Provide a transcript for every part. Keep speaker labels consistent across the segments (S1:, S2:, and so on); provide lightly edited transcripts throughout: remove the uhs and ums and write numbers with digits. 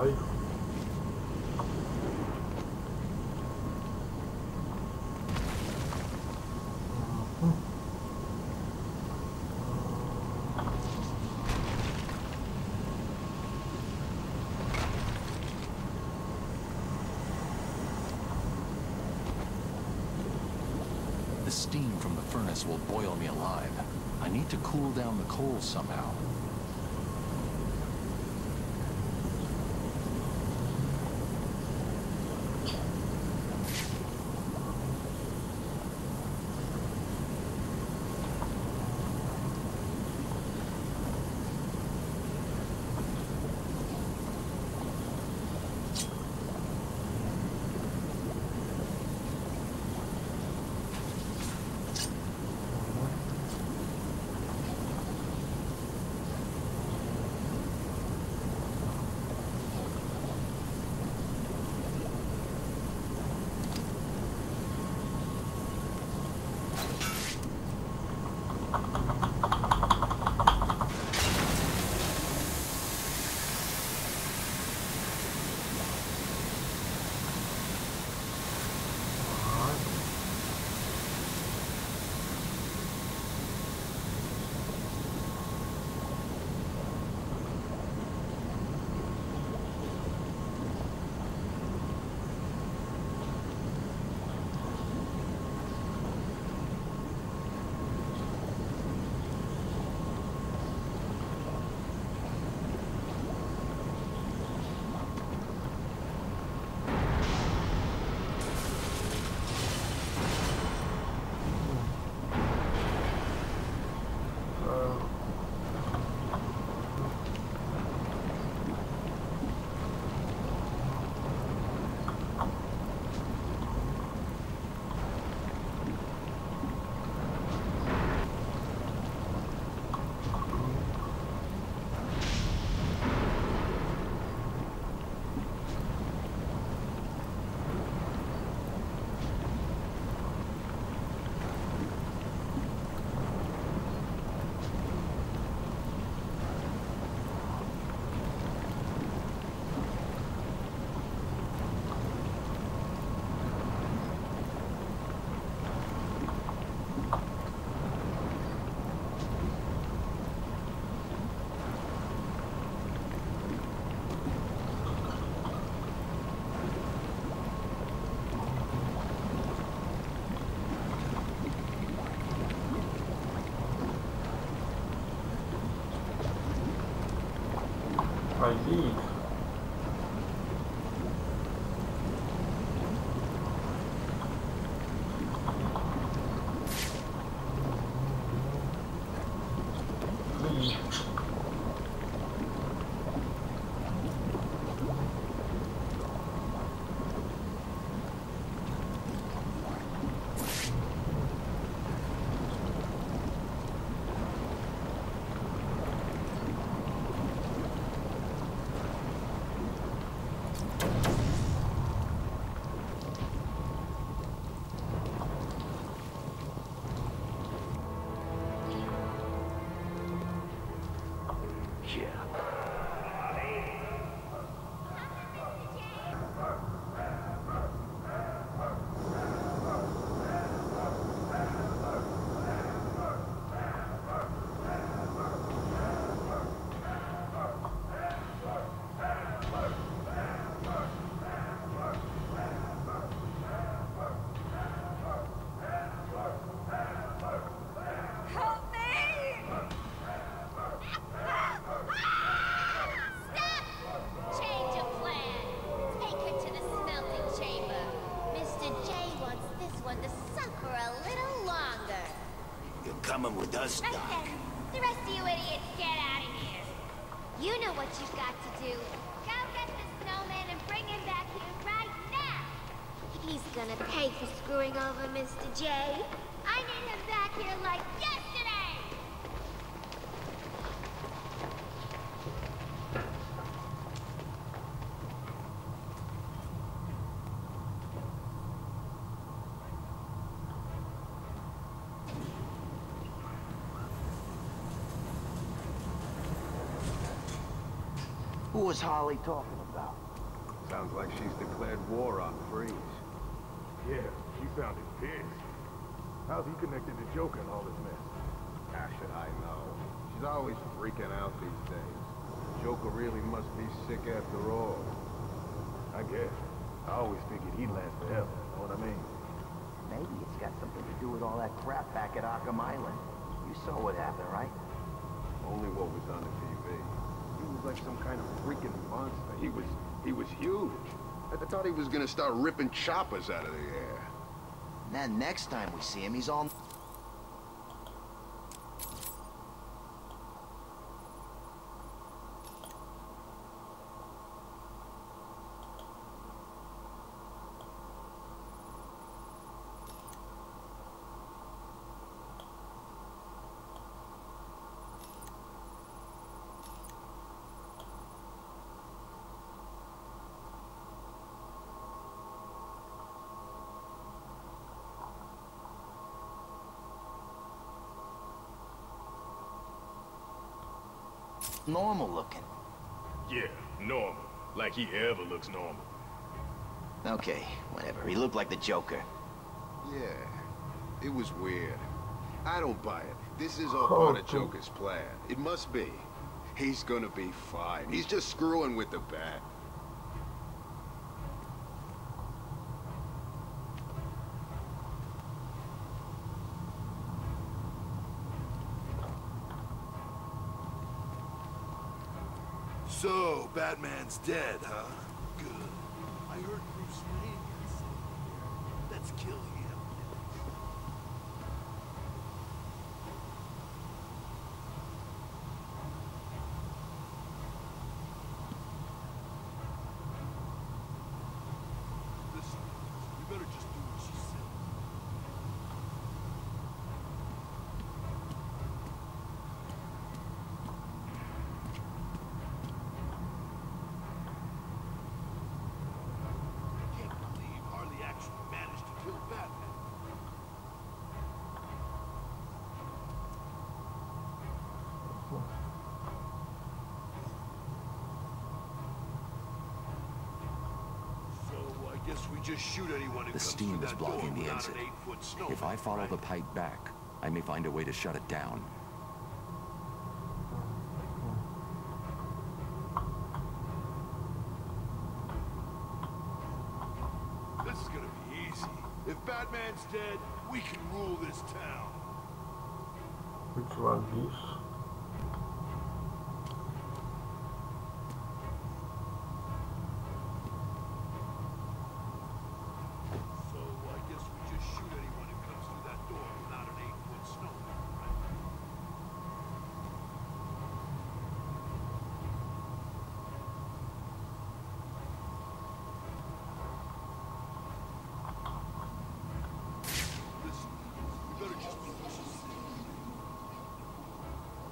S1: Ay.
S2: The steam from the furnace will boil me alive. I need to cool down the coals somehow.
S1: I leave.
S3: Coming with us, Doc.
S4: Then, the rest of you idiots, get out of here. You know what you've got to do. Go get the snowman and bring him back here right now. He's gonna pay for screwing over Mr. J. I need him back here like yesterday.
S1: was Harley talking about?
S3: Sounds like she's declared war on Freeze.
S5: Yeah, she sounded pissed. How's he connected to Joker and all this mess?
S3: How should I know? She's always freaking out these days. Joker really must be sick after all.
S5: I guess. I always figured he'd last forever, know what I mean?
S1: Maybe it's got something to do with all that crap back at Arkham Island. You saw what happened, right?
S3: Only what was on the TV. He was like some kind of freaking monster. He was huge. I thought he was gonna start ripping choppers out of the air.
S1: And then next time we see him, he's all... normal looking.
S5: Yeah, normal. Like he ever looks normal.
S1: Okay, whatever. He looked like the Joker.
S3: Yeah, it was weird. I don't buy it. This is all part of Joker's plan. It must be. He's gonna be fine. He's just screwing with the bat.
S6: So, Batman's dead, huh? Good. I heard Bruce Wayne had something here. Let's kill him. Listen, we better just do what she said. Guess we just shoot anyone who
S2: The
S6: comes
S2: steam
S6: through
S2: is
S6: that
S2: blocking
S6: door
S2: the
S6: without
S2: exit.
S6: an 8-foot snowman,
S2: If I follow
S6: right?
S2: the pipe back, I may find a way to shut it down.
S6: This is gonna be easy. If Batman's dead, we can rule this town.
S7: Which one is?
S6: So I guess we just shoot anyone who comes through that door without an 8-foot snowman, right? Listen, we better just do what she said.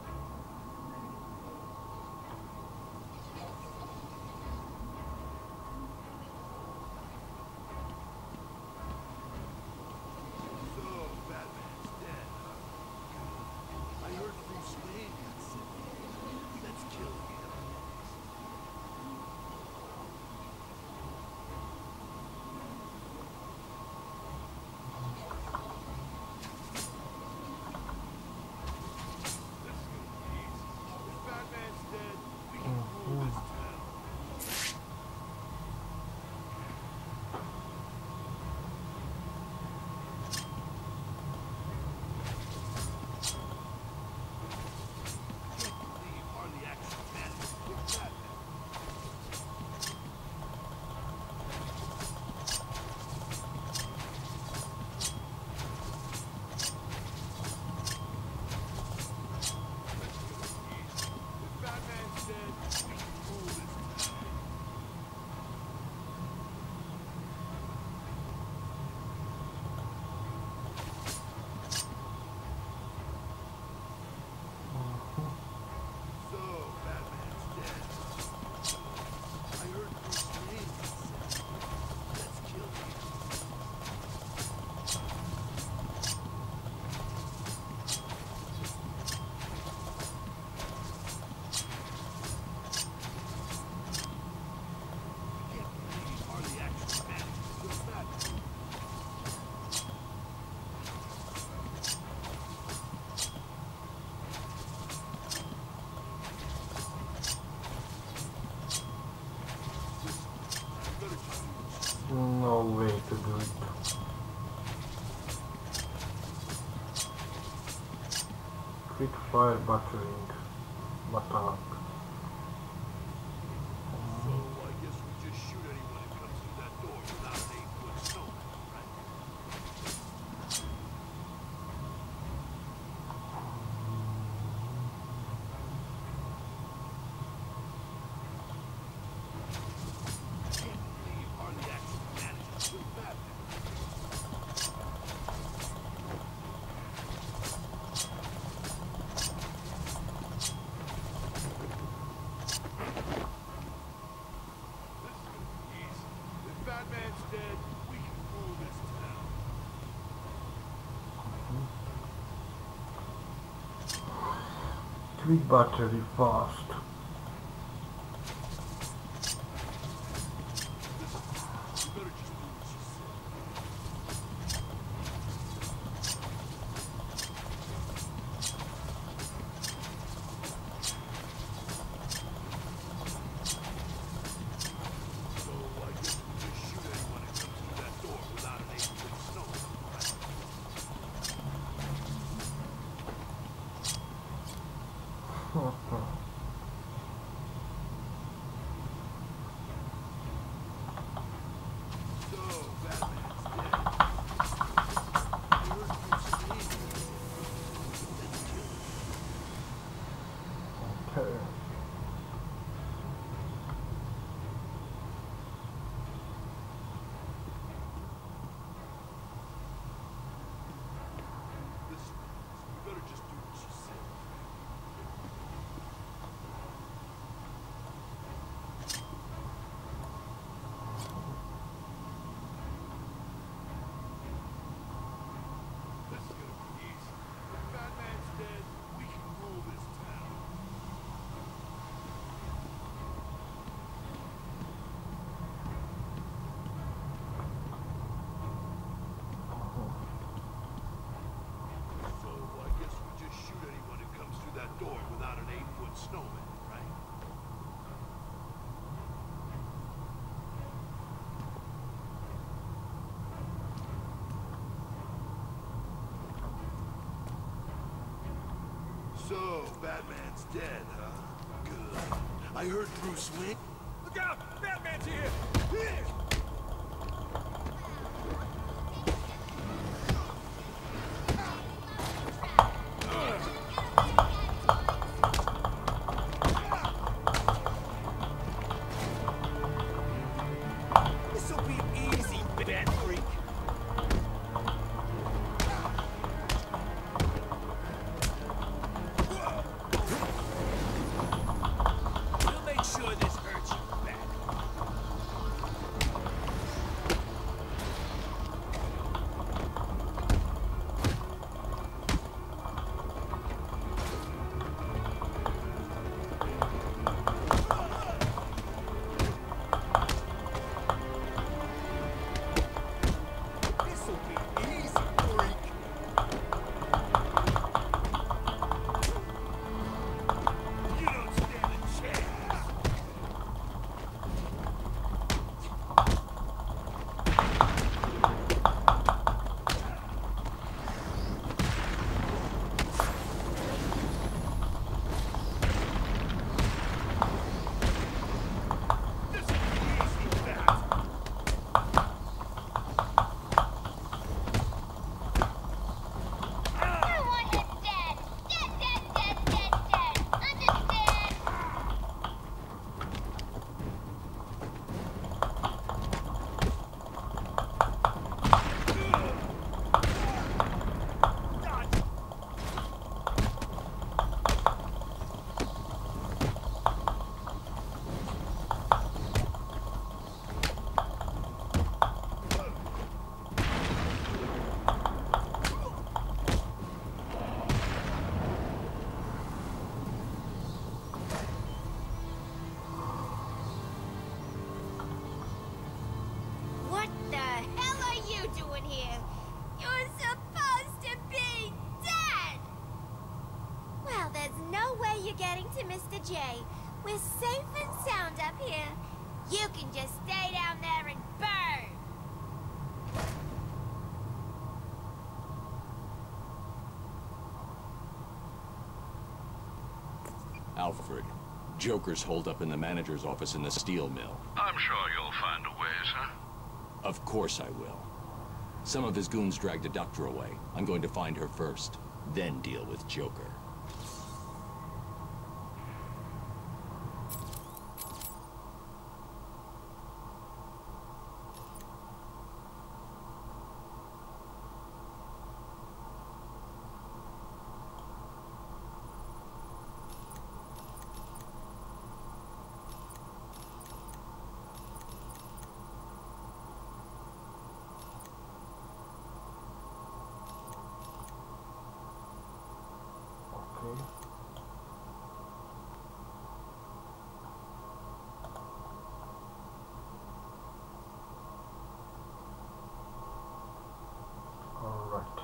S7: No way to do it. Quick fire battering. Battering.
S6: So I guess we just shoot anyone who comes through that door without an 8-foot snowman, right? Chimney hardly actually manages to bat. If Batman's dead, we can rule this town.
S7: Quick battery fast.
S6: You better just do what she said. So I guess we just shoot anyone who comes through that door without an 8-foot snowman, right? So Batman's dead. I heard you screaming. Let's kill him.
S7: Okay.
S6: Listen, you better just do what she said. This is gonna be easy. If Batman's dead, we can rule this town. So I guess we just shoot anyone who comes through that door without an 8-foot snowman, right? So Batman's dead, huh? Good. I heard Bruce Wayne. Look out! Batman's here! This'll be easy, Bat Freak. We'll make sure this hurts you bad. This'll be easy, freak. You don't stand a chance. This'll be easy, Bat.
S4: I want him dead! Dead, dead, dead, dead, dead! Understand? What the hell are you doing here? You're supposed to be dead! Well, there's no way you're getting to Mr. J. We're safe and sound up here. You can just stay down there
S2: Alfred. Joker's holed up in the manager's office in the steel mill.
S8: I'm sure you'll find a way, sir.
S2: Of course I will. Some of his goons dragged a doctor away. I'm going to find her first, then deal with Joker.
S7: Okay. All right.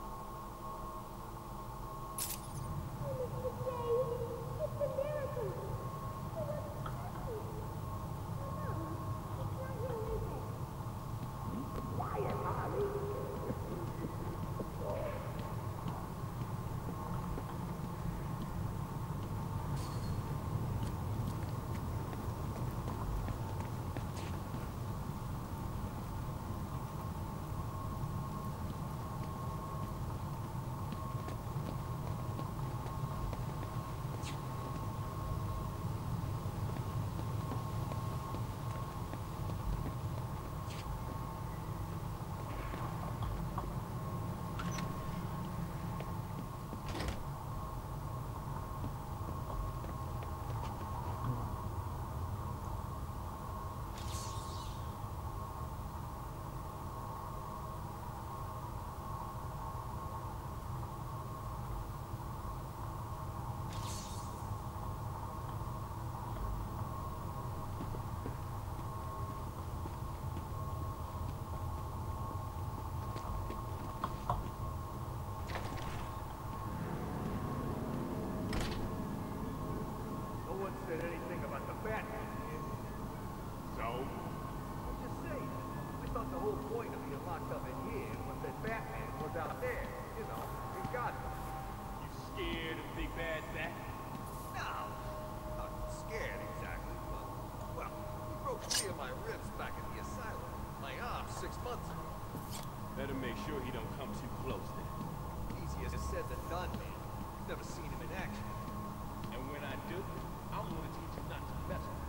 S5: Said anything about the Batman here. So? I'm just saying. I thought the whole point of being locked up in here was that Batman was out there, you know, in Gotham. You scared of Big Bad Bat?
S6: No, not scared exactly, but, well, he broke 3 of my ribs back at the asylum. My arm 6 months ago.
S5: Better make sure he don't come too close then.
S6: Easier said than done, man. Never seen him in action.
S5: And when I do, I'm gonna teach him not to mess with